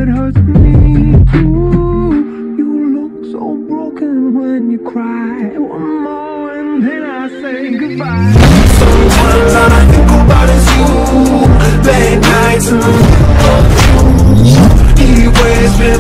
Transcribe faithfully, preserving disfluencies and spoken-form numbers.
hurts me too. You look so broken when you cry. One more and then I say goodbye. Sometimes all I think about is you. Late nights and he always been